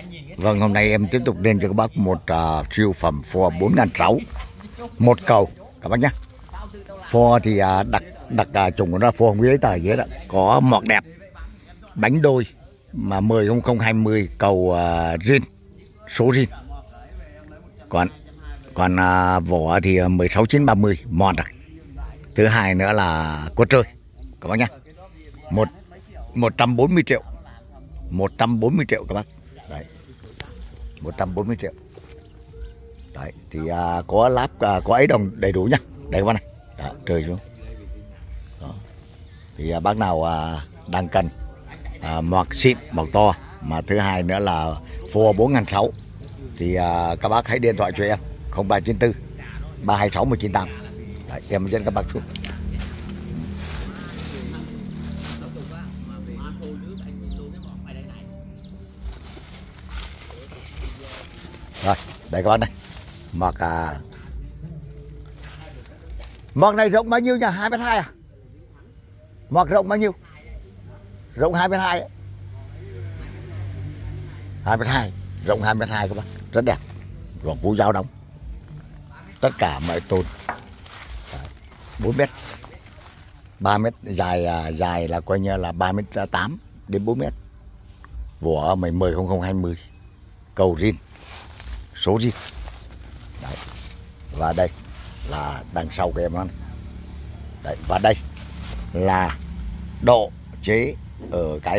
Vâng, hôm nay em tiếp tục lên cho các bác một siêu phẩm pho 4.600 một cầu các bác nhé. Pho thì đặc trùng của nó pho không giấy tờ dưới đó, có mọt đẹp, bánh đôi mà 10/00/20 cầu zin, số zin. Còn vỏ thì 16/930 mọt rồi. Thứ hai nữa là quất rơi các bác nhé. 140 triệu. 140 triệu các bác. Đấy. 140 triệu. Đấy thì có láp có ấy đồng đầy đủ nhá. Đây các bác này. Đó, rơi xuống. Đó. Thì bác nào đang cần mọt xịn, mọt to, mà thứ hai nữa là pho 4.600 thì các bác hãy điện thoại cho em 0394 326 198. Đấy, em dẫn các bác xuống. Rồi, đây các bác đây. Mọt này rộng bao nhiêu nhỉ? 2m2 à? Mọt rộng bao nhiêu? Rộng 2m2 ấy. 2m2, rộng 2m2 các bác, rất đẹp. Rồi cú dao đóng. Tất cả mọi tôn. 4m. 3m dài là coi như là 3m8 đến 4m. Vỏ 10/00/20. Cầu zin. Số zin. Đấy. Và đây là đằng sau của em nó. Đấy, và đây là độ chế ở cái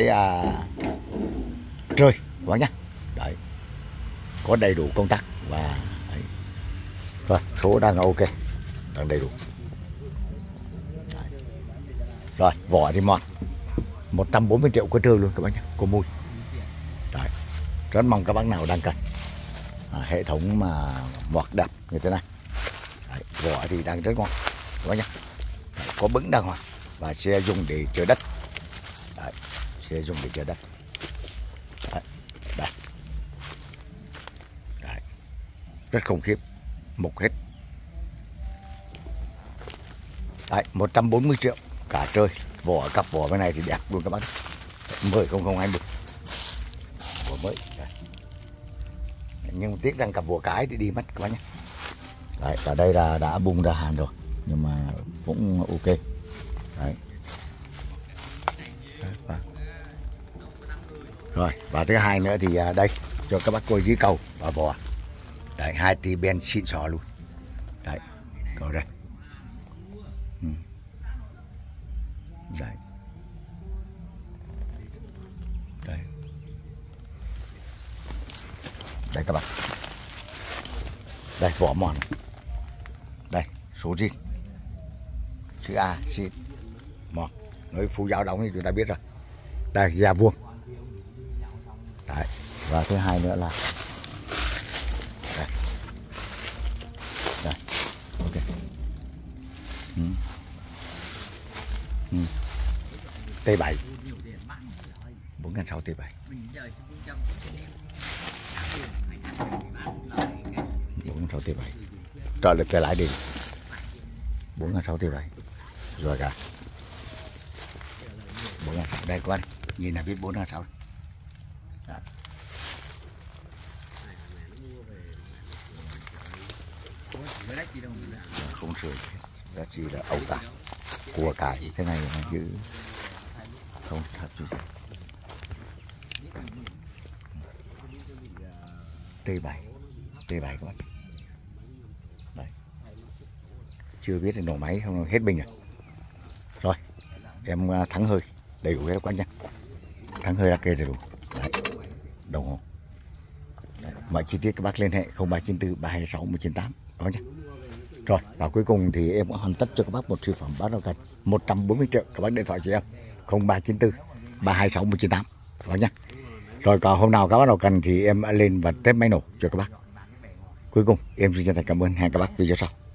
rơi các bác nhá. Đấy. Có đầy đủ công tắc và đấy. Rồi, số đang ok, đang đầy đủ. Đấy. Rồi, vỏ thì mọt. 140 triệu có trơn luôn các bác nhá, có mùi. Đấy. Rất mong các bác nào đang cần hệ thống mà mọt đẹp như thế này. Đấy. Vỏ thì đang rất ngon các bác nhá. Đấy. Có bứng đàng hoàng và sẽ dùng để chở đất. Đấy. Sẽ dùng để chở đất. Đấy. Đây. Đấy. Rất khủng khiếp, mục hết. Đấy, 140 triệu cả trơi. Vỏ cặp vỏ bên này thì đẹp luôn các bác. 10/00/20. Vỏ mới. Đấy. Nhưng tiếc rằng cặp vỏ cái thì đi mất các bác nhé. Đấy, ở đây là đã bung ra hàn rồi, nhưng mà cũng ok. Đấy. Đấy. Rồi, và thứ hai nữa thì đây cho các bác coi dưới cầu và vỏ. Đấy, 2 tí ben xịn sò luôn. Đấy, cầu đây. Đấy. Đây. Đây các bạn. Đây vỏ mòn. Đây, số zin. Chữ A xịn. Mòn. Nói phú giáo đóng thì chúng ta biết rồi. Đây, da vuông. Đấy. Và thứ hai nữa là đây. Đây. Ok. T7 4.600 T7 4.600 T7 trợ lực trở lại đi 4.600 T7 rồi cả 4.600 đây các bạn nhìn là biết 4.600. Không sửa giá trị là ẩu tả của cải thế này mà giữ không thật chứ gì. T7 các bạn. Đấy. Chưa biết là nổ máy không hết bình rồi. Rồi em thắng hơi đầy đủ hết các bạn nha. Thắng hơi là kê đầy đủ. Đấy. Đồng hồ. Đấy. Mọi chi tiết các bác liên hệ 0394 326 198 đó nhé. Rồi và cuối cùng thì em cũng hoàn tất cho các bác một siêu phẩm bác nào cần 140 triệu. Các bác điện thoại cho em 0394 326 198 các bác nhé. Rồi còn hôm nào các bác nào cần thì em lên và test máy nổ cho các bác. Cuối cùng em xin chân thành cảm ơn. Hẹn các bác video sau.